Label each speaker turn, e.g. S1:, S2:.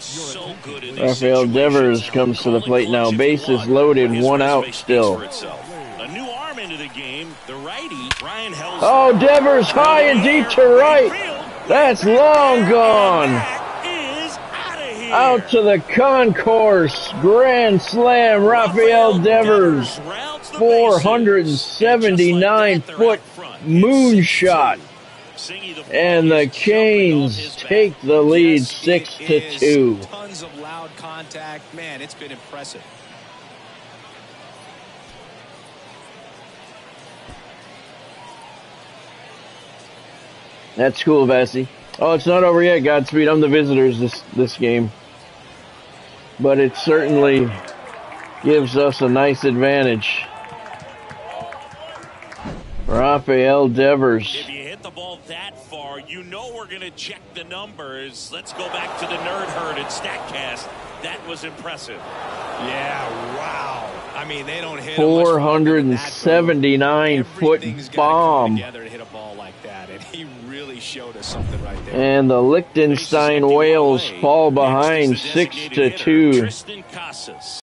S1: so good in these
S2: Rafael Devers comes to the plate now. Bases loaded, one out still.
S1: A new arm into the game. The righty, Ryan Helsley.
S2: Oh, Devers high and deep to right. That's long gone. Out to the concourse. Grand slam, Rafael Devers. 479-foot moonshot. And the Canes take the lead 6-2.
S3: Tons of loud contact. Man, it's been impressive.
S2: That's cool, Vassy. Oh, it's not over yet, Godspeed. I'm the visitors this game. But it certainly gives us a nice advantage. Rafael Devers.
S1: If you hit the ball that far, you know we're going to check the numbers. Let's go back to the nerd herd at StatCast. That was impressive.
S3: Yeah, wow. I mean, they don't hit
S2: 479-foot bomb.
S3: Together to hit a ball like that, and he really showed us something right there.
S2: And the Liechtenstein Whales fall behind 6-2.